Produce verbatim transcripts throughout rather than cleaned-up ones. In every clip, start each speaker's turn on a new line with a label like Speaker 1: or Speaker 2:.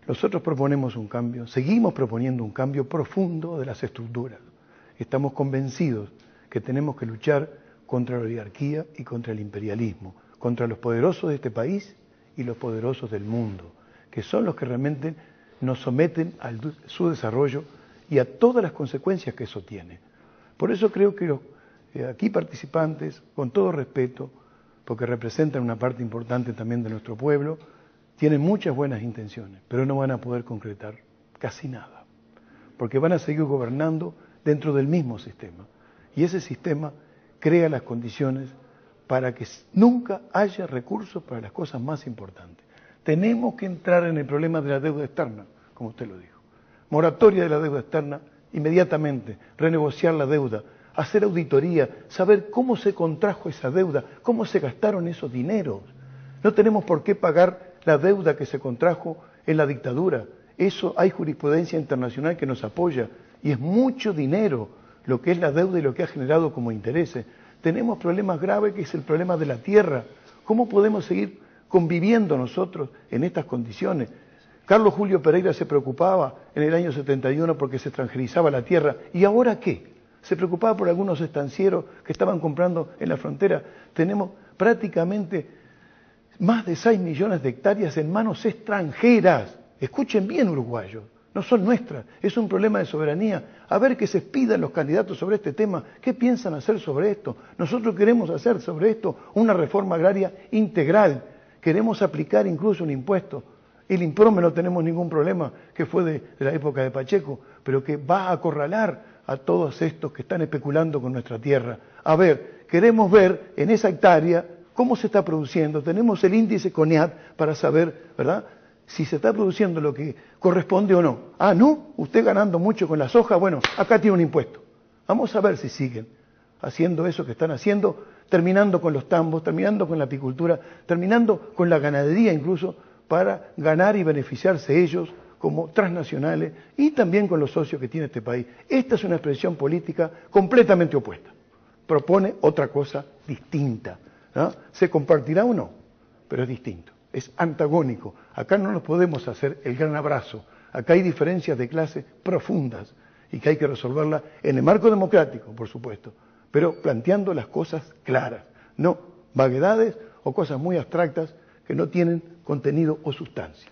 Speaker 1: Nosotros proponemos un cambio, seguimos proponiendo un cambio profundo de las estructuras. Estamos convencidos que tenemos que luchar contra la oligarquía y contra el imperialismo, contra los poderosos de este país y los poderosos del mundo, que son los que realmente nos someten a su desarrollo y a todas las consecuencias que eso tiene. Por eso creo que los eh, aquí participantes, con todo respeto, porque representan una parte importante también de nuestro pueblo, tienen muchas buenas intenciones, pero no van a poder concretar casi nada, porque van a seguir gobernando dentro del mismo sistema. Y ese sistema crea las condiciones para que nunca haya recursos para las cosas más importantes. Tenemos que entrar en el problema de la deuda externa, como usted lo dijo. Moratoria de la deuda externa, inmediatamente, renegociar la deuda, hacer auditoría, saber cómo se contrajo esa deuda, cómo se gastaron esos dineros. No tenemos por qué pagar la deuda que se contrajo en la dictadura. Eso hay jurisprudencia internacional que nos apoya y es mucho dinero lo que es la deuda y lo que ha generado como intereses. Tenemos problemas graves que es el problema de la tierra. ¿Cómo podemos seguir conviviendo nosotros en estas condiciones? Carlos Julio Pereira se preocupaba en el año setenta y uno porque se extranjerizaba la tierra. ¿Y ahora qué? Se preocupaba por algunos estancieros que estaban comprando en la frontera. Tenemos prácticamente más de seis millones de hectáreas en manos extranjeras. Escuchen bien, uruguayos, no son nuestras, es un problema de soberanía. A ver que se expidan los candidatos sobre este tema. ¿Qué piensan hacer sobre esto? Nosotros queremos hacer sobre esto una reforma agraria integral. Queremos aplicar incluso un impuesto. El IMPROME no tenemos ningún problema, que fue de, de la época de Pacheco, pero que va a acorralar a todos estos que están especulando con nuestra tierra. A ver, queremos ver en esa hectárea cómo se está produciendo. Tenemos el índice CONEAT para saber, ¿verdad?, si se está produciendo lo que corresponde o no. Ah, ¿no? Usted ganando mucho con la soja, bueno, acá tiene un impuesto. Vamos a ver si siguen haciendo eso que están haciendo, terminando con los tambos, terminando con la apicultura, terminando con la ganadería incluso, para ganar y beneficiarse ellos como transnacionales y también con los socios que tiene este país. Esta es una expresión política completamente opuesta. Propone otra cosa distinta, ¿no? ¿Se compartirá o no? Pero es distinto, es antagónico. Acá no nos podemos hacer el gran abrazo. Acá hay diferencias de clase profundas y que hay que resolverlas en el marco democrático, por supuesto, pero planteando las cosas claras, no vaguedades o cosas muy abstractas que no tienen contenido o sustancia.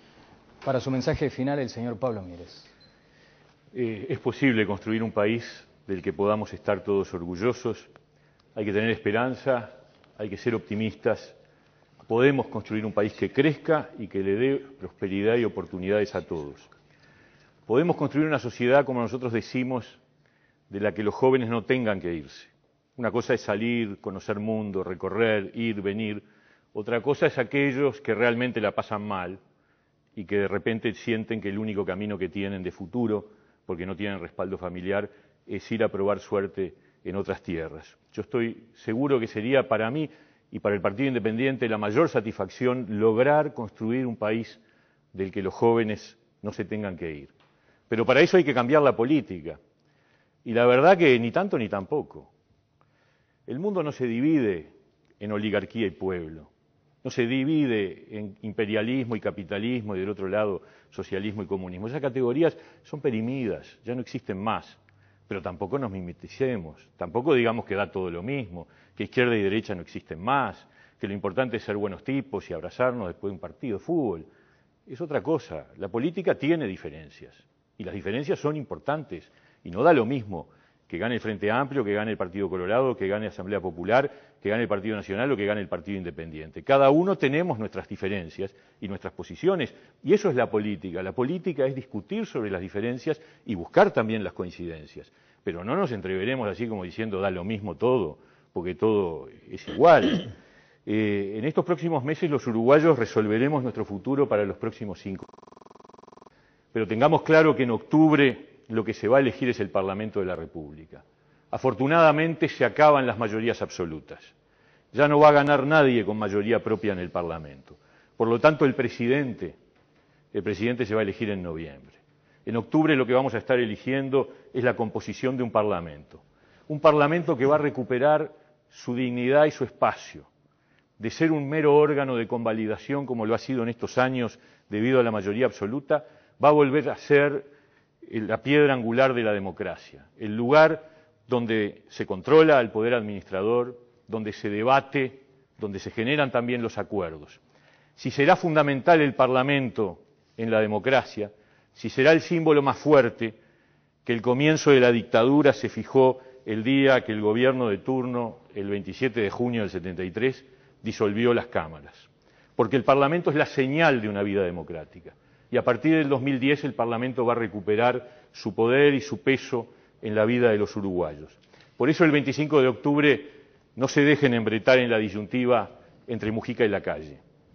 Speaker 2: Para su mensaje final, el señor Pablo Mieres.
Speaker 3: Eh, es posible construir un país del que podamos estar todos orgullosos. Hay que tener esperanza, hay que ser optimistas. Podemos construir un país que crezca y que le dé prosperidad y oportunidades a todos. Podemos construir una sociedad, como nosotros decimos, de la que los jóvenes no tengan que irse. Una cosa es salir, conocer mundo, recorrer, ir, venir. Otra cosa es aquellos que realmente la pasan mal y que de repente sienten que el único camino que tienen de futuro, porque no tienen respaldo familiar, es ir a probar suerte en otras tierras. Yo estoy seguro que sería para mí y para el Partido Independiente la mayor satisfacción lograr construir un país del que los jóvenes no se tengan que ir. Pero para eso hay que cambiar la política. Y la verdad que ni tanto ni tampoco. El mundo no se divide en oligarquía y pueblo. No se divide en imperialismo y capitalismo y del otro lado socialismo y comunismo. Esas categorías son perimidas, ya no existen más. Pero tampoco nos mimeticemos, tampoco digamos que da todo lo mismo, que izquierda y derecha no existen más, que lo importante es ser buenos tipos y abrazarnos después de un partido de fútbol. Es otra cosa. La política tiene diferencias y las diferencias son importantes y no da lo mismo que gane el Frente Amplio, que gane el Partido Colorado, que gane Asamblea Popular, que gane el Partido Nacional o que gane el Partido Independiente. Cada uno tenemos nuestras diferencias y nuestras posiciones, y eso es la política. La política es discutir sobre las diferencias y buscar también las coincidencias. Pero no nos entreveremos así como diciendo da lo mismo todo, porque todo es igual. Eh, en estos próximos meses los uruguayos resolveremos nuestro futuro para los próximos cinco. Pero tengamos claro que en octubre lo que se va a elegir es el Parlamento de la República. Afortunadamente se acaban las mayorías absolutas. Ya no va a ganar nadie con mayoría propia en el Parlamento. Por lo tanto, el presidente, el presidente se va a elegir en noviembre. En octubre lo que vamos a estar eligiendo es la composición de un Parlamento. Un Parlamento que va a recuperar su dignidad y su espacio. de ser un mero órgano de convalidación como lo ha sido en estos años debido a la mayoría absoluta, va a volver a ser la piedra angular de la democracia, el lugar donde se controla al poder administrador, donde se debate, donde se generan también los acuerdos. Si será fundamental el Parlamento en la democracia, si será el símbolo más fuerte, que el comienzo de la dictadura se fijó el día que el gobierno de turno, el veintisiete de junio del setenta y tres, disolvió las cámaras. Porque el Parlamento es la señal de una vida democrática. Y a partir del dos mil diez el Parlamento va a recuperar su poder y su peso en la vida de los uruguayos. Por eso el veinticinco de octubre no se dejen embretar en la disyuntiva entre Mujica y la calle.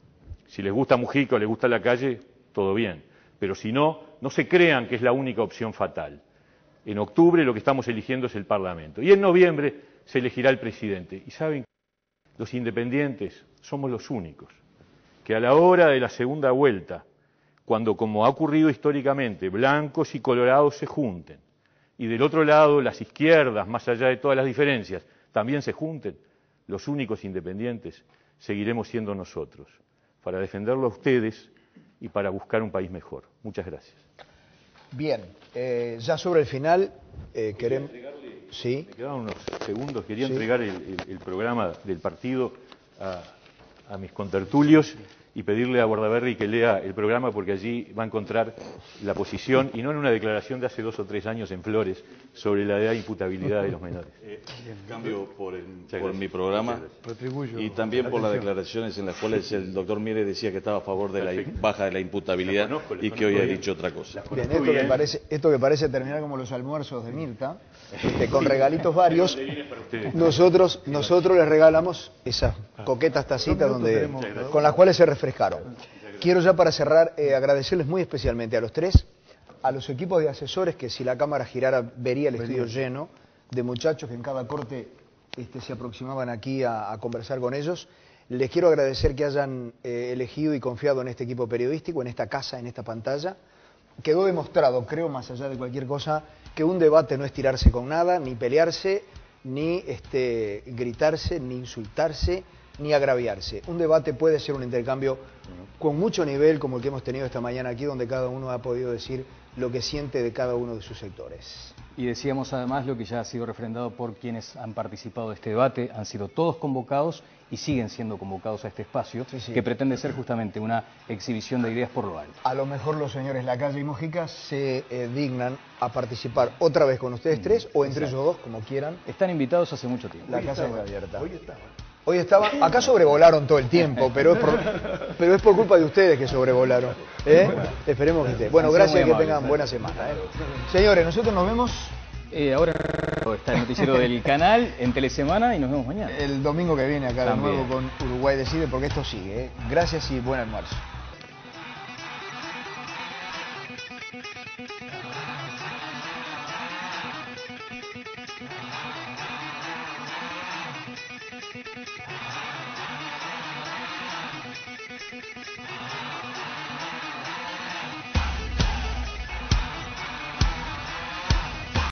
Speaker 3: Si les gusta Mujica o les gusta la calle, todo bien. Pero si no, no se crean que es la única opción fatal. En octubre lo que estamos eligiendo es el Parlamento. Y en noviembre se elegirá el presidente. Y saben, los independientes somos los únicos que a la hora de la segunda vuelta, cuando, como ha ocurrido históricamente, blancos y colorados se junten, y del otro lado las izquierdas, más allá de todas las diferencias, también se junten, los únicos independientes seguiremos siendo nosotros, para defenderlo a ustedes y para buscar un país mejor. Muchas gracias.
Speaker 4: Bien, eh, ya sobre el final eh, queremos... Sí.
Speaker 3: Me quedaban unos segundos, quería
Speaker 4: Sí.
Speaker 3: entregar el, el, el programa del partido a, a mis contertulios y pedirle a Bordaberry que lea el programa porque allí va a encontrar la posición, y no en una declaración de hace dos o tres años en Flores, sobre la edad de imputabilidad de los menores.
Speaker 5: Eh, cambio por, el, por
Speaker 3: gracias.
Speaker 5: mi programa
Speaker 1: Retribuyo
Speaker 5: y también
Speaker 1: la
Speaker 5: por las
Speaker 1: atención.
Speaker 5: declaraciones en las cuales el doctor Mieres decía que estaba a favor de la
Speaker 3: Perfecto.
Speaker 5: baja de la imputabilidad
Speaker 3: La conozco, la
Speaker 5: y que
Speaker 3: conozco
Speaker 5: hoy ha
Speaker 3: bien.
Speaker 5: dicho otra cosa.
Speaker 4: Bien, esto que, parece, esto que parece terminar como los almuerzos de Mirta, este, con regalitos varios, nosotros, nosotros les regalamos esas coquetas tacitas donde, con las cuales se refrescaron. Quiero ya para cerrar eh, agradecerles muy especialmente a los tres, a los equipos de asesores que si la cámara girara vería el estudio lleno de muchachos que en cada corte este, se aproximaban aquí a, a conversar con ellos. Les quiero agradecer que hayan eh, elegido y confiado en este equipo periodístico, en esta casa, en esta pantalla. Quedó demostrado, creo, más allá de cualquier cosa, que un debate no es tirarse con nada, ni pelearse, ni este, gritarse, ni insultarse, ni agraviarse. Un debate puede ser un intercambio con mucho nivel, como el que hemos tenido esta mañana aquí, donde cada uno ha podido decir lo que siente de cada uno de sus sectores.
Speaker 2: Y decíamos además lo que ya ha sido refrendado por quienes han participado de este debate, han sido todos convocados y siguen siendo convocados a este espacio,
Speaker 4: Sí, sí.
Speaker 2: que pretende ser justamente una exhibición de ideas por lo alto.
Speaker 4: A lo mejor los señores Lacalle y Mujica se eh, dignan a participar otra vez con ustedes tres, o entre ellos dos, como quieran.
Speaker 2: Están invitados hace mucho tiempo.
Speaker 4: La casa muy abierta.
Speaker 1: Hoy está.
Speaker 4: Hoy estaban, acá sobrevolaron todo el tiempo, pero es por, pero es por culpa de ustedes que sobrevolaron. ¿eh? Esperemos que esté. Bueno,
Speaker 2: Han sido
Speaker 4: gracias y
Speaker 2: muy
Speaker 4: que
Speaker 2: amables,
Speaker 4: tengan
Speaker 2: ¿eh?
Speaker 4: buena semana. ¿eh? Señores, nosotros nos vemos
Speaker 2: Eh, ahora está el noticiero del canal en Telesemana y nos vemos mañana.
Speaker 4: el domingo que viene acá de
Speaker 2: También.
Speaker 4: nuevo con Uruguay Decide, porque esto sigue. ¿eh? Gracias y buen almuerzo.